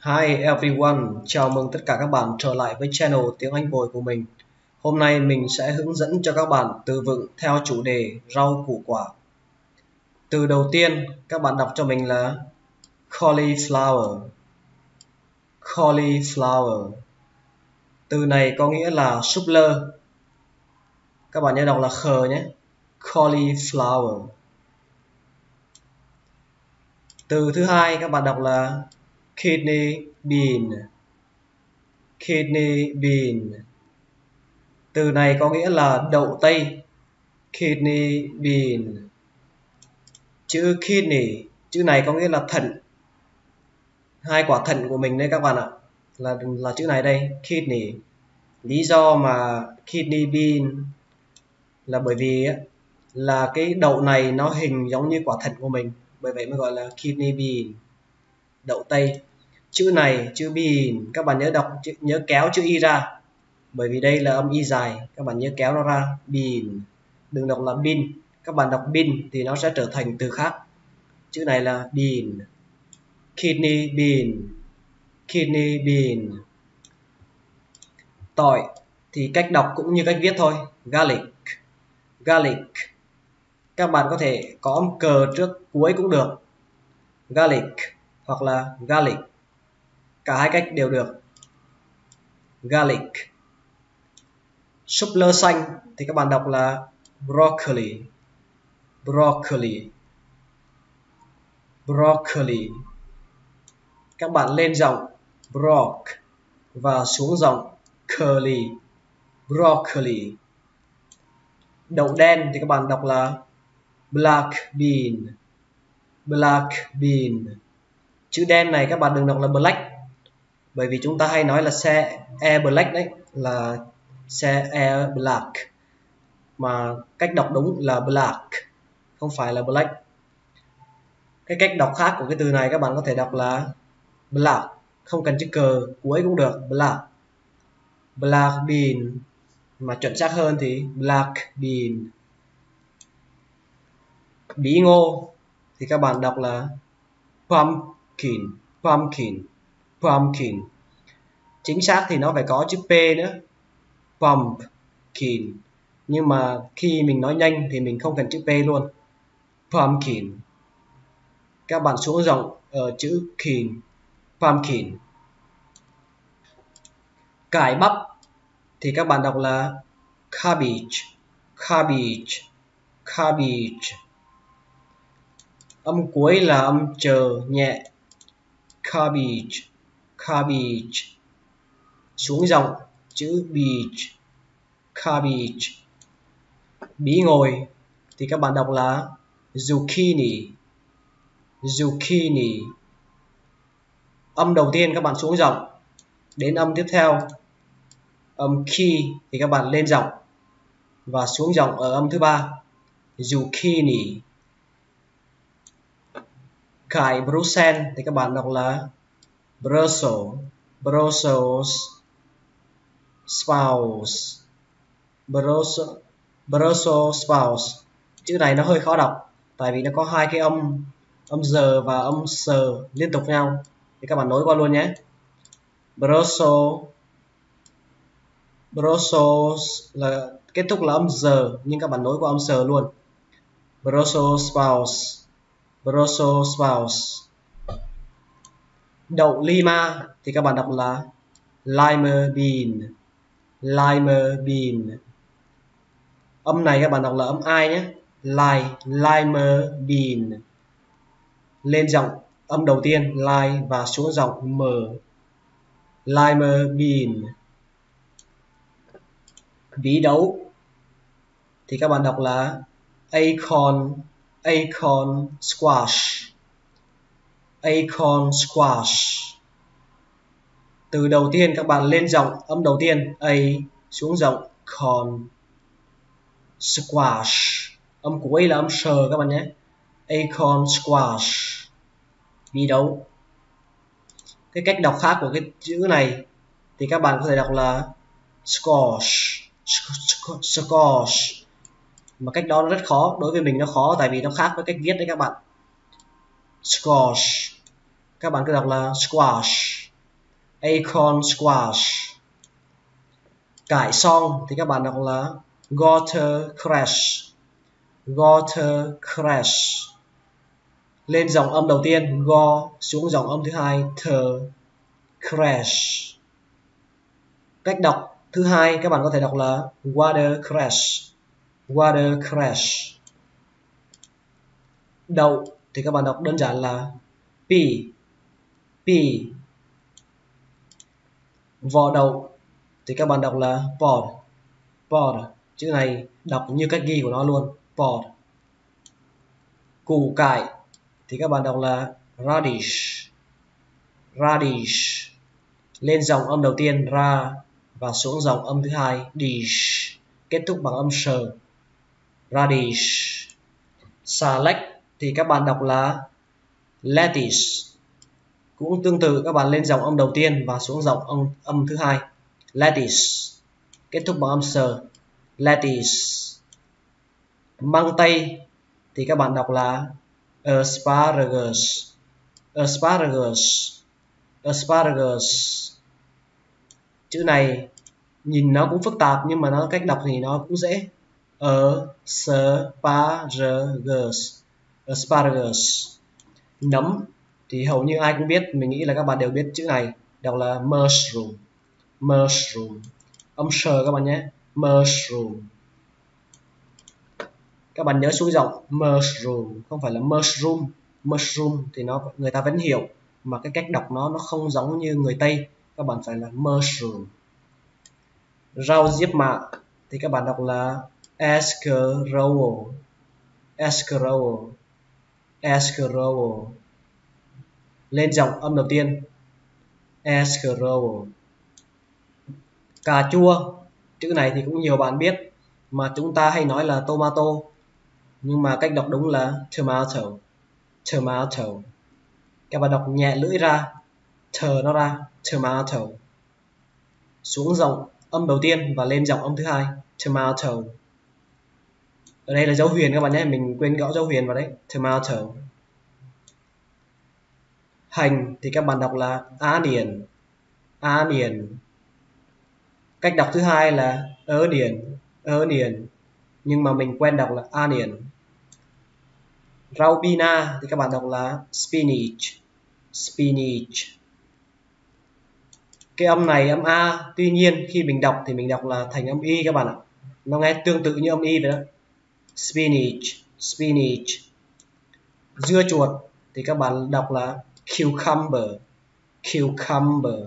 Hi everyone, chào mừng tất cả các bạn trở lại với channel tiếng Anh Bồi của mình. Hôm nay mình sẽ hướng dẫn cho các bạn từ vựng theo chủ đề rau củ quả. Từ đầu tiên các bạn đọc cho mình là cauliflower. Cauliflower. Từ này có nghĩa là súp lơ. Các bạn nhớ đọc là khờ nhé. Cauliflower. Từ thứ hai các bạn đọc là kidney bean. Kidney bean. Từ này có nghĩa là đậu tây. Kidney bean. Chữ kidney, chữ này có nghĩa là thận. Hai quả thận của mình đây các bạn ạ. Là chữ này đây, kidney. Lý do mà kidney bean là bởi vì là cái đậu này nó hình giống như quả thận của mình, bởi vậy mới gọi là kidney bean, đậu tây. Chữ này, chữ bean, các bạn nhớ đọc, nhớ kéo chữ y ra, bởi vì đây là âm y dài, các bạn nhớ kéo nó ra. Bean, đừng đọc là bean. Các bạn đọc bean thì nó sẽ trở thành từ khác. Chữ này là bean. Kidney bean. Kidney bean. Tỏi thì cách đọc cũng như cách viết thôi, garlic. Garlic. Các bạn có thể có âm cờ trước cuối cũng được, garlic hoặc là garlic, cả hai cách đều được. Garlic. Súp lơ xanh thì các bạn đọc là broccoli. Broccoli. Broccoli. Các bạn lên giọng brock và xuống giọng curly. Broccoli. Đậu đen thì các bạn đọc là black bean. Black bean. Chữ đen này các bạn đừng đọc là black, bởi vì chúng ta hay nói là xe e black đấy, là xe e black, mà cách đọc đúng là black, không phải là black. Cái cách đọc khác của cái từ này các bạn có thể đọc là black, không cần chữ cờ cuối cũng được, black. Black bean, mà chuẩn xác hơn thì black bean. Bí ngô thì các bạn đọc là pumpkin. Pumpkin. Pumpkin. Chính xác thì nó phải có chữ P nữa, pumpkin, nhưng mà khi mình nói nhanh thì mình không cần chữ P luôn. Pumpkin. Các bạn xuống giọng ở chữ kin. Pumpkin. Cải bắp thì các bạn đọc là cabbage. Cabbage. Cabbage. Âm cuối là âm chờ nhẹ, cabbage. Cabbage. Xuống giọng chữ beach. Cabbage. Bí ngồi thì các bạn đọc là zucchini. Zucchini. Âm đầu tiên các bạn xuống giọng, đến âm tiếp theo âm key thì các bạn lên giọng và xuống giọng ở âm thứ ba, zucchini. Cải Brussels thì các bạn đọc là Brussels. Brussels sprouts. Brussels sprouts. Chữ này nó hơi khó đọc, tại vì nó có hai cái âm giờ và âm sờ liên tục nhau, thì các bạn nối qua luôn nhé. Brussels là kết thúc là âm giờ, nhưng các bạn nối qua âm sờ luôn. Brussels sprouts. Brussels sprouts. Đậu Lima thì các bạn đọc là lima bean. Lima bean. Âm này các bạn đọc là âm I nhé, lima bean. Lên giọng âm đầu tiên li và xuống giọng m, lima bean. Bí đậu thì các bạn đọc là acorn. Acorn squash. Acorn squash. Từ đầu tiên các bạn lên giọng âm đầu tiên a, xuống giọng corn. Squash. Âm cuối là âm sờ các bạn nhé, acorn squash. Bí đậu. Cái cách đọc khác của cái chữ này thì các bạn có thể đọc là squash. Squash. Mà cách đó nó rất khó, đối với mình nó khó tại vì nó khác với cách viết đấy các bạn. Squash. Các bạn cứ đọc là squash. acorn squash. Cải xoong thì các bạn đọc là watercress. Watercress. Lên dòng âm đầu tiên go, xuống dòng âm thứ hai the, crash. Cách đọc thứ hai các bạn có thể đọc là watercress. Watercress. Đậu thì các bạn đọc đơn giản là pea. Pea. Vỏ đậu thì các bạn đọc là pod. Pod. Chữ này đọc như cách ghi của nó luôn, pod. Củ cải thì các bạn đọc là radish. Radish. Lên dòng âm đầu tiên ra và xuống dòng âm thứ hai dish, kết thúc bằng âm sờ, radish. Xà lách thì các bạn đọc là lettuce. Cũng tương tự, các bạn lên dòng âm đầu tiên và xuống dòng âm thứ hai lettuce, kết thúc bằng âm sờ, lettuce. Măng tây thì các bạn đọc là asparagus. Asparagus. Asparagus. Chữ này nhìn nó cũng phức tạp nhưng mà nó cách đọc thì nó cũng dễ. Asparagus. Asparagus. Nấm thì hầu như ai cũng biết, mình nghĩ là các bạn đều biết chữ này, đọc là mushroom. Mushroom. Âm sờ các bạn nhé, mushroom. Các bạn nhớ xuống giọng mushroom, không phải là mushroom. Mushroom thì nó người ta vẫn hiểu, mà cái cách đọc nó không giống như người Tây, các bạn phải là mushroom. Rau diếp mạ thì các bạn đọc là escargot. Escargot. Escargot. Lên dòng âm đầu tiên escargot. Cà chua, chữ này thì cũng nhiều bạn biết, mà chúng ta hay nói là tomato, nhưng mà cách đọc đúng là tomato. Tomato. Các bạn đọc nhẹ lưỡi ra, thở nó ra, tomato. Xuống dòng âm đầu tiên và lên dòng âm thứ hai tomato. Ở đây là dấu huyền các bạn nhé, mình quên gõ dấu huyền vào đấy, tomato. Hành thì các bạn đọc là onion. Onion. Cách đọc thứ hai là onion. Onion. Nhưng mà mình quen đọc là onion. Rau bina thì các bạn đọc là spinach. Spinach. Cái âm này âm A, tuy nhiên khi mình đọc thì mình đọc là thành âm Y các bạn ạ. Nó nghe tương tự như âm Y vậy đó. Spinach. Spinach. Dưa chuột thì các bạn đọc là cucumber. Cucumber.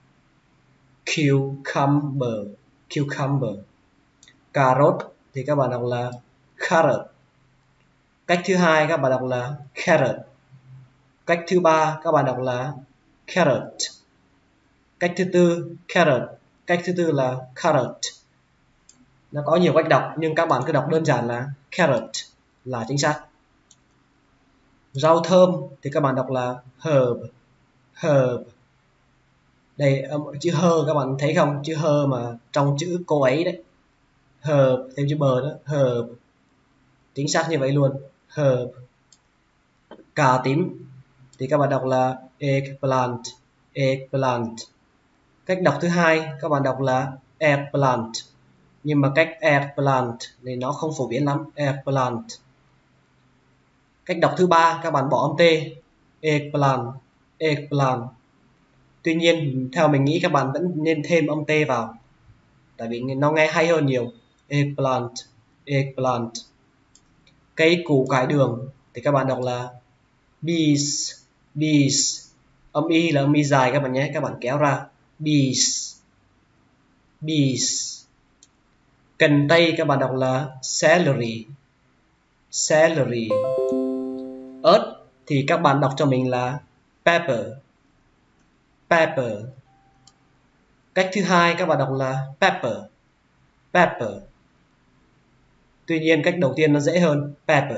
Cucumber. Cucumber. Cà rốt thì các bạn đọc là carrot. Cách thứ hai các bạn đọc là carrot. Cách thứ ba các bạn đọc là carrot. Cách thứ tư carrot. Cách thứ tư là carrot. Nó có nhiều cách đọc nhưng các bạn cứ đọc đơn giản là carrot là chính xác. Rau thơm thì các bạn đọc là herb. Herb. Đây chữ hơ các bạn thấy không, chữ hơ mà trong chữ cô ấy đấy, herb thêm chữ bờ đó, herb. Chính xác như vậy luôn, herb. Cà tím thì các bạn đọc là eggplant. Eggplant. Cách đọc thứ hai các bạn đọc là eggplant, nhưng mà cách eggplant thì nó không phổ biến lắm, eggplant. Cách đọc thứ ba các bạn bỏ âm t, eggplant. Eggplant. Tuy nhiên theo mình nghĩ các bạn vẫn nên thêm âm t vào, tại vì nó nghe hay hơn nhiều. Eggplant. Eggplant. Cây củ cải đường thì các bạn đọc là bees. Bees. Âm y là âm y dài các bạn nhé, các bạn kéo ra, bees. Bees. Cần tây các bạn đọc là celery. Celery. Ớt thì các bạn đọc cho mình là pepper. Pepper. Cách thứ hai các bạn đọc là pepper. Pepper. Tuy nhiên cách đầu tiên nó dễ hơn, pepper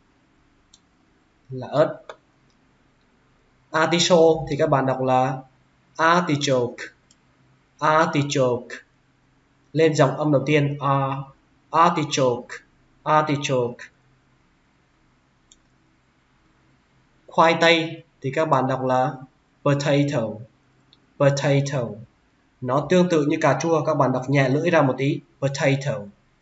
là ớt. Artichoke thì các bạn đọc là artichoke. Artichoke. Lên dòng âm đầu tiên artichoke. Artichoke. Khoai tây thì các bạn đọc là potato. potato. Nó tương tự như cà chua, các bạn đọc nhẹ lưỡi ra một tí, potato.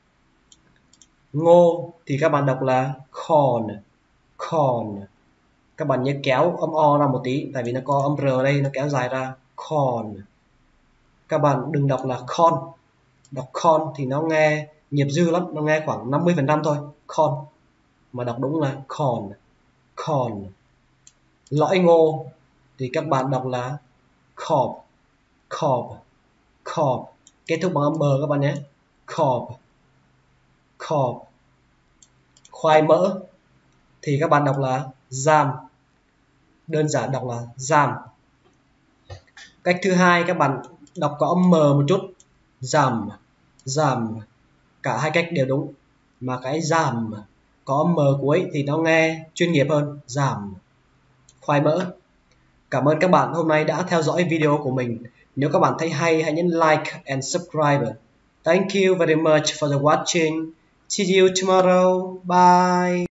Ngô thì các bạn đọc là corn, corn. Các bạn nhớ kéo âm o ra một tí, tại vì nó có âm r đây, nó kéo dài ra, corn. Các bạn đừng đọc là corn, đọc corn thì nó nghe nghiệp dư lắm, nó nghe khoảng 50% thôi, corn. Mà đọc đúng là corn, corn. Lõi ngô thì các bạn đọc là cob, cob, cob. Kết thúc bằng âm bờ các bạn nhé, cob, cob. Khoai mỡ thì các bạn đọc là jam, đơn giản đọc là jam. Cách thứ hai các bạn đọc có âm m một chút, jam, jam. Cả hai cách đều đúng, mà cái jam có âm m cuối thì nó nghe chuyên nghiệp hơn, jam. Khoai mỡ. Cảm ơn các bạn hôm nay đã theo dõi video của mình. Nếu các bạn thấy hay, hãy nhấn like and subscribe. Thank you very much for the watching. See you tomorrow. Bye.